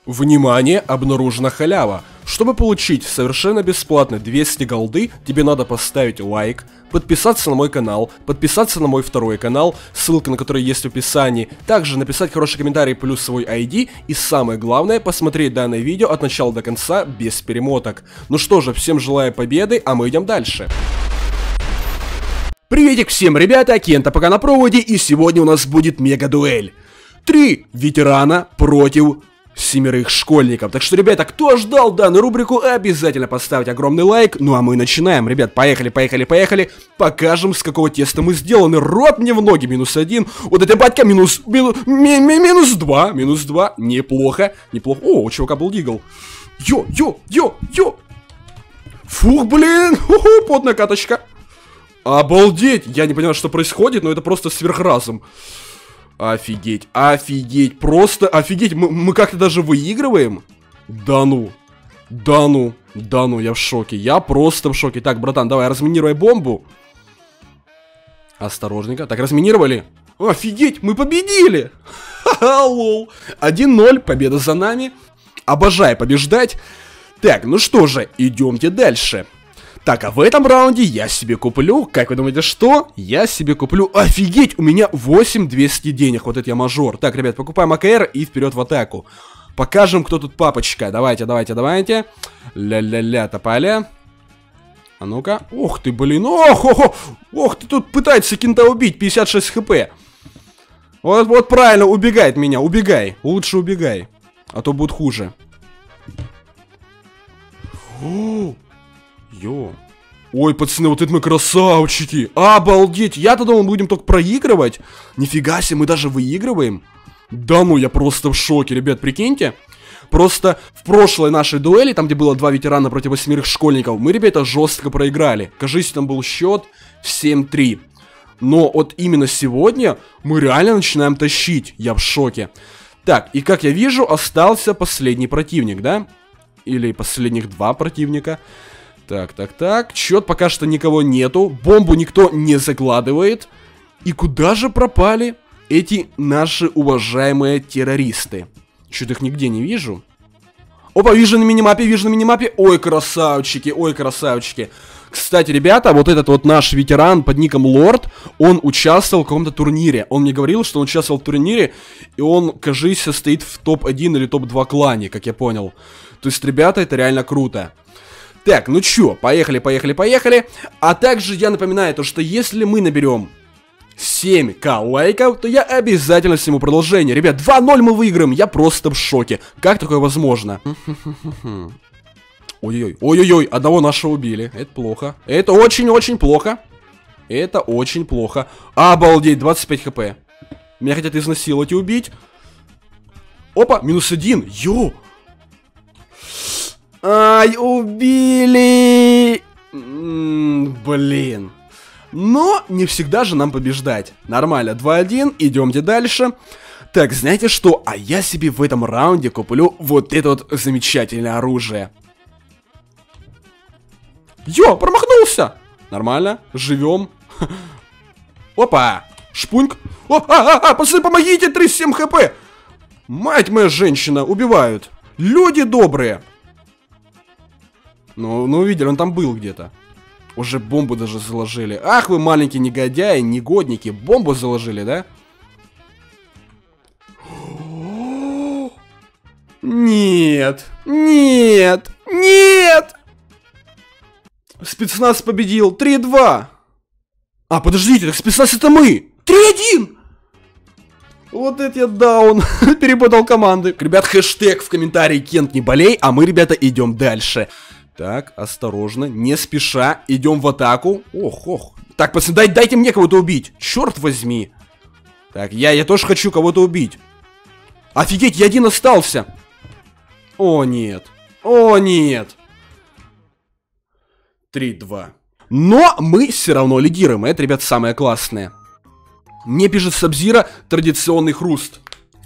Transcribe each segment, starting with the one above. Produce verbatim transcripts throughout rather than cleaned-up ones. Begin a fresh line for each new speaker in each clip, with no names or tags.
Внимание, обнаружена халява. Чтобы получить совершенно бесплатно двести голды, тебе надо поставить лайк, подписаться на мой канал, подписаться на мой второй канал, ссылка на который есть в описании, также написать хороший комментарий плюс свой ай ди и самое главное, посмотреть данное видео от начала до конца без перемоток. Ну что же, всем желаю победы, а мы идем дальше. Приветик всем, ребята, Кента пока на проводе, и сегодня у нас будет мега-дуэль. Три ветерана против семерых школьников. Так что, ребята, кто ждал данную рубрику, обязательно поставьте огромный лайк. Ну а мы начинаем, ребят, поехали, поехали, поехали. Покажем, с какого теста мы сделаны. Рот мне в ноги, минус один. Вот эта батька минус, мину, ми, ми, минус два, минус два. Неплохо, неплохо. О, у чувака был дигл. Йо, йо, йо, йо. Фух, блин, ху-ху, потная каточка. Обалдеть, я не понимаю, что происходит, но это просто сверхразум. Офигеть, офигеть, просто офигеть, мы, мы как-то даже выигрываем? Да ну, да ну, да ну, я в шоке, я просто в шоке. Так, братан, давай, разминируй бомбу. Осторожненько, так, разминировали. Офигеть, мы победили. Ха-ха, лол. один ноль, победа за нами. Обожаю побеждать. Так, ну что же, идемте дальше. Так, а в этом раунде я себе куплю, как вы думаете, что? Я себе куплю, офигеть, у меня восемь двести денег, вот это я мажор. Так, ребят, покупаем а ка эр и вперед в атаку. Покажем, кто тут папочка, давайте, давайте, давайте. Ля-ля-ля, тополя. А ну-ка, ох ты, блин, ох, ох, ох, ох, ты тут пытается кента убить, пятьдесят шесть хп. Вот, вот правильно, убегает меня, убегай, лучше убегай, а то будет хуже. О! Йо. Ой, пацаны, вот это мы красавчики. Обалдеть, я-то думал, мы будем только проигрывать. Нифига себе, мы даже выигрываем. Да ну, я просто в шоке, ребят, прикиньте. Просто в прошлой нашей дуэли, там где было два ветерана против восьмерых школьников, мы, ребята, жестко проиграли. Кажись, там был счет семь три. Но вот именно сегодня мы реально начинаем тащить. Я в шоке. Так, и как я вижу, остался последний противник, да? Или последних два противника. Так, так, так, счет пока что никого нету, бомбу никто не закладывает. И куда же пропали эти наши уважаемые террористы? Что-то их нигде не вижу. Опа, вижу на минимапе, вижу на минимапе. Ой, красавчики, ой, красавчики. Кстати, ребята, вот этот вот наш ветеран под ником Лорд, он участвовал в каком-то турнире. Он мне говорил, что он участвовал в турнире, и он, кажись, состоит в топ один или топ два клане, как я понял. То есть, ребята, это реально круто. Так, ну чё, поехали, поехали, поехали. А также я напоминаю, то, что если мы наберем семь ка лайков, то я обязательно сниму продолжение. Ребят, два ноль мы выиграем, я просто в шоке. Как такое возможно? Ой-ой-ой, ой-ой-ой, одного нашего убили. Это плохо. Это очень-очень плохо. Это очень плохо. Обалдеть, двадцать пять хп. Меня хотят изнасиловать и убить. Опа, минус один, йоу. Ай, убили! М-м, блин. Но не всегда же нам побеждать. Нормально, два один, идемте дальше. Так, знаете что? А я себе в этом раунде куплю вот это вот замечательное оружие. Йо, промахнулся! Нормально, живем. Опа, шпуньк. О, а, а, а, пацаны, помогите, тридцать семь хп. Мать моя женщина, убивают. Люди добрые. Ну, ну, видели, он там был где-то. Уже бомбу даже заложили. Ах, вы маленькие негодяи, негодники. Бомбу заложили, да? Нет, нет, нет. Спецназ победил. три два. А, подождите, так спецназ это мы. три один. Вот это я даун. Перепутал команды. Ребят, хэштег в комментарии Кент не болей. А мы, ребята, идем дальше. Так, осторожно, не спеша, идем в атаку. Ох, ох. Так, пацаны, дай, дайте мне кого-то убить. Черт возьми. Так, я, я тоже хочу кого-то убить. Офигеть, я один остался. О, нет. О, нет. три два. Но мы все равно лидируем. Это, ребят, самое классное. Мне пишет Сабзира традиционный хруст.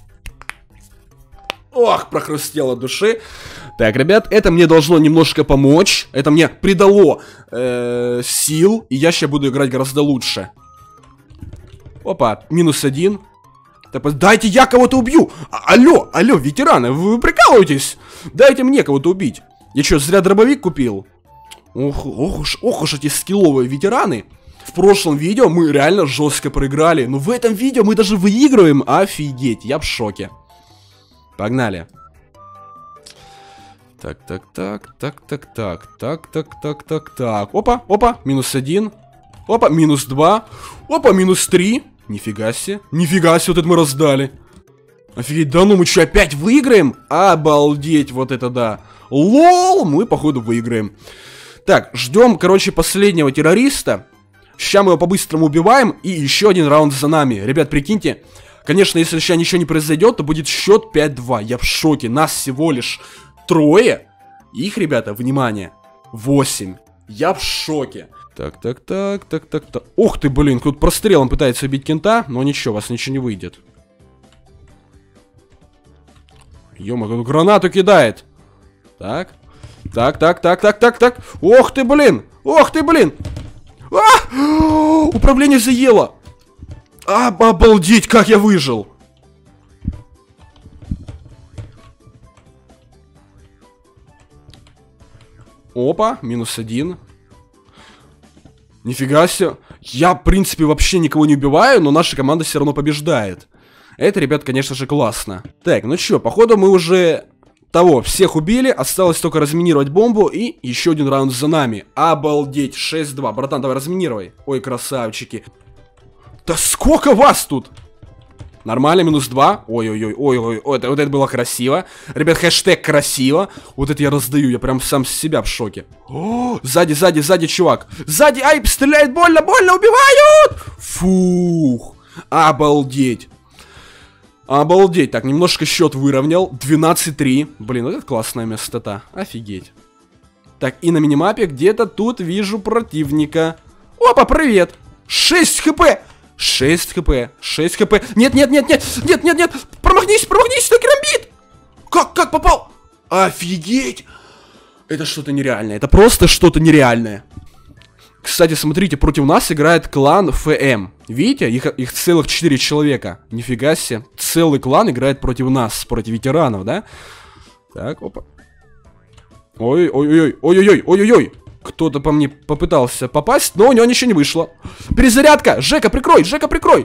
Ох, прохрустело от души. Так, ребят, это мне должно немножко помочь. Это мне придало э, сил. И я сейчас буду играть гораздо лучше. Опа, минус один. Так, дайте я кого-то убью. А алло, алло, ветераны, вы прикалываетесь? Дайте мне кого-то убить. Я что, зря дробовик купил? Ох, ох уж, ох уж эти скилловые ветераны. В прошлом видео мы реально жестко проиграли. Но в этом видео мы даже выигрываем. Офигеть, я в шоке. Погнали. Так, так, так, так, так, так, так, так, так, так, так. Опа, опа, минус один. Опа, минус два. Опа, минус три. Нифига себе. Нифига себе, вот это мы раздали. Офигеть, да ну мы что, опять выиграем? Обалдеть, вот это да. Лол, мы походу выиграем. Так, ждем, короче, последнего террориста. Сейчас мы его по-быстрому убиваем. И еще один раунд за нами. Ребят, прикиньте. Конечно, если сейчас ничего не произойдет, то будет счет пять-два. Я в шоке. Нас всего лишь трое. Их, ребята, внимание, восемь. Я в шоке. Так, так, так, так, так, так. Ух ты, блин, тут прострелом пытается убить кента. Но ничего, у вас ничего не выйдет. Ё-моё, он гранату кидает. Так. Так, так, так, так, так, так. Ох ты, блин. Ох ты, блин. А! Управление заело. А, обалдеть, как я выжил. Опа, минус один. Нифига себе. Я, в принципе, вообще никого не убиваю, но наша команда все равно побеждает. Это, ребят, конечно же, классно. Так, ну что, походу мы уже того, всех убили. Осталось только разминировать бомбу. И еще один раунд за нами. Обалдеть, шесть-два. Братан, давай разминируй. Ой, красавчики. Да сколько вас тут? Нормально, минус два. Ой-ой-ой, ой-ой, вот это было красиво. Ребят, хэштег красиво. Вот это я раздаю, я прям сам с себя в шоке. О, сзади, сзади, сзади, чувак. Сзади, ай, стреляет, больно, больно, убивают. Фух, обалдеть. Обалдеть, так, немножко счет выровнял. двенадцать-три. Блин, вот это классная местота. Офигеть. Так, и на минимапе где-то тут вижу противника. Опа, привет. шесть хп. шесть хп, шесть хп. Нет, нет, нет, нет, нет, нет, нет. Промахнись, промахнись, что керамбит. Как, как попал? Офигеть. Это что-то нереальное, это просто что-то нереальное. Кстати, смотрите, против нас играет клан эф эм. Видите, их, их целых четыре человека. Нифига себе, целый клан играет против нас, против ветеранов, да? Так, опа. Ой-ой-ой, ой-ой-ой, ой-ой-ой. Кто-то по мне попытался попасть, но у него ничего не вышло. Перезарядка! Жека, прикрой! Жека, прикрой!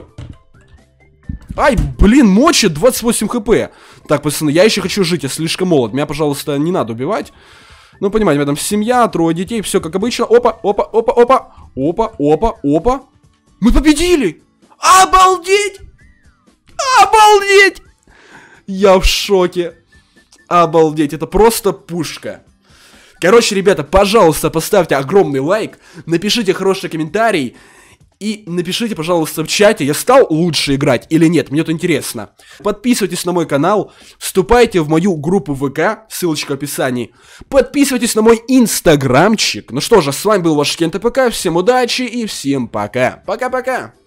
Ай, блин, мочит двадцать восемь хп. Так, пацаны, я еще хочу жить, я слишком молод. Меня, пожалуйста, не надо убивать. Ну, понимаете, в этом семья, трое детей, все как обычно. Опа, опа, опа, опа. Опа, опа, опа. Мы победили! Обалдеть! Обалдеть! Я в шоке. Обалдеть, это просто пушка. Короче, ребята, пожалуйста, поставьте огромный лайк, напишите хороший комментарий и напишите, пожалуйста, в чате, я стал лучше играть или нет, мне это интересно. Подписывайтесь на мой канал, вступайте в мою группу вэ ка, ссылочка в описании. Подписывайтесь на мой инстаграмчик. Ну что же, с вами был ваш Кент АПК, всем удачи и всем пока. Пока-пока.